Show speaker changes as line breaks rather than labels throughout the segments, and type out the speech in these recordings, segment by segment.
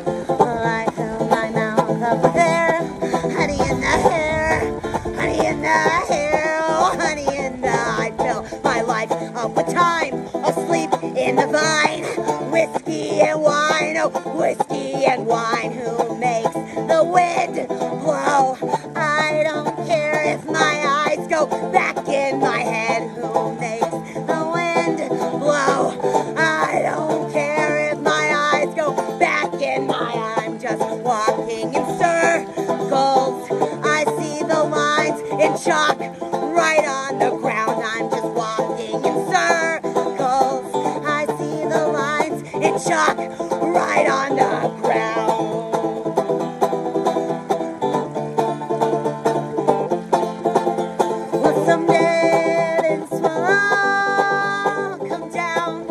I fill my mouth up with air, honey in the hair, honey in the hair, oh honey in the. I fill my life up with time, asleep in the vine, whiskey and wine, oh whiskey and wine. Who makes the wind blow? I don't care if my eyes go back in my head. Who makes the wind blow? I don't care if my eyes go back in my. I'm just walking in circles. I see the lines in chalk right on the ground. I'm just walking in circles. I see the lines in chalk right on the ground. Well, someday this will all come down.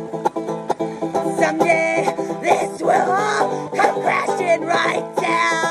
Someday this will all come crashing right down.